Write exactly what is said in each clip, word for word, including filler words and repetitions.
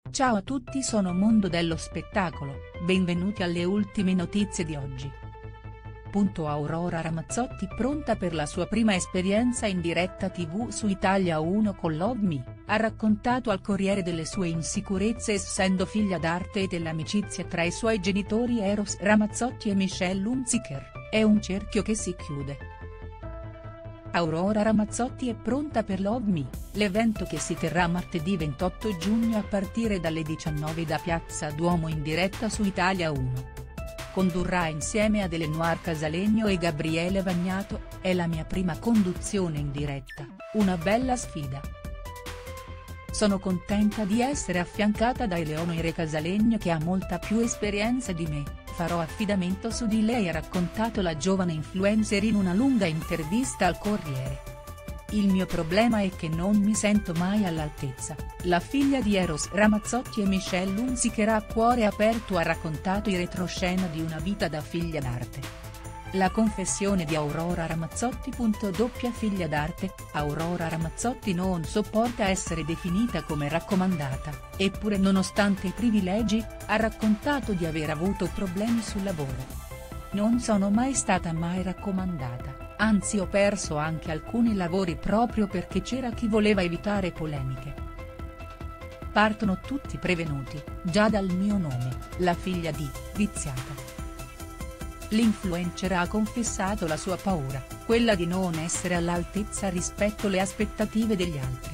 Ciao a tutti, sono Mondo dello Spettacolo, benvenuti alle ultime notizie di oggi. Punto Aurora Ramazzotti pronta per la sua prima esperienza in diretta tivù su Italia uno con Love Me, ha raccontato al Corriere delle sue insicurezze essendo figlia d'arte e dell'amicizia tra i suoi genitori Eros Ramazzotti e Michelle Hunziker, è un cerchio che si chiude. Aurora Ramazzotti è pronta per Love Me, l'evento che si terrà martedì ventotto giugno a partire dalle diciannove da Piazza Duomo in diretta su Italia uno. Condurrà insieme ad Elenoir Casalegno e Gabriele Vagnato, è la mia prima conduzione in diretta, una bella sfida. Sono contenta di essere affiancata da Eleonore Casalegno che ha molta più esperienza di me, farò affidamento su di lei, ha raccontato la giovane influencer in una lunga intervista al Corriere. Il mio problema è che non mi sento mai all'altezza, la figlia di Eros Ramazzotti e Michelle Hunziker a cuore aperto ha raccontato i retroscena di una vita da figlia d'arte. La confessione di Aurora Ramazzotti. Doppia figlia d'arte, Aurora Ramazzotti non sopporta essere definita come raccomandata, eppure nonostante i privilegi, ha raccontato di aver avuto problemi sul lavoro. Non sono mai stata mai raccomandata, anzi ho perso anche alcuni lavori proprio perché c'era chi voleva evitare polemiche. Partono tutti prevenuti, già dal mio nome, la figlia di, viziata. L'influencer ha confessato la sua paura, quella di non essere all'altezza rispetto alle aspettative degli altri.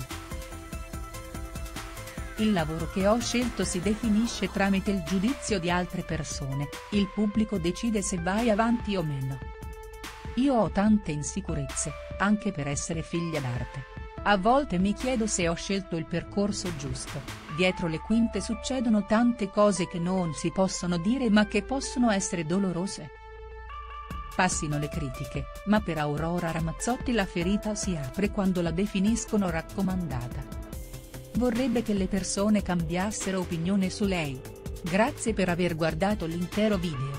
Il lavoro che ho scelto si definisce tramite il giudizio di altre persone, il pubblico decide se vai avanti o meno. Io ho tante insicurezze, anche per essere figlia d'arte. A volte mi chiedo se ho scelto il percorso giusto, dietro le quinte succedono tante cose che non si possono dire ma che possono essere dolorose. Passino le critiche, ma per Aurora Ramazzotti la ferita si apre quando la definiscono raccomandata. Vorrebbe che le persone cambiassero opinione su lei. Grazie per aver guardato l'intero video.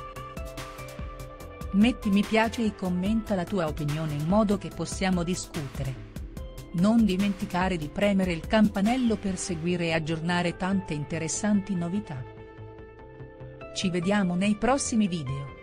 Metti mi piace e commenta la tua opinione in modo che possiamo discutere. Non dimenticare di premere il campanello per seguire e aggiornare tante interessanti novità. Ci vediamo nei prossimi video.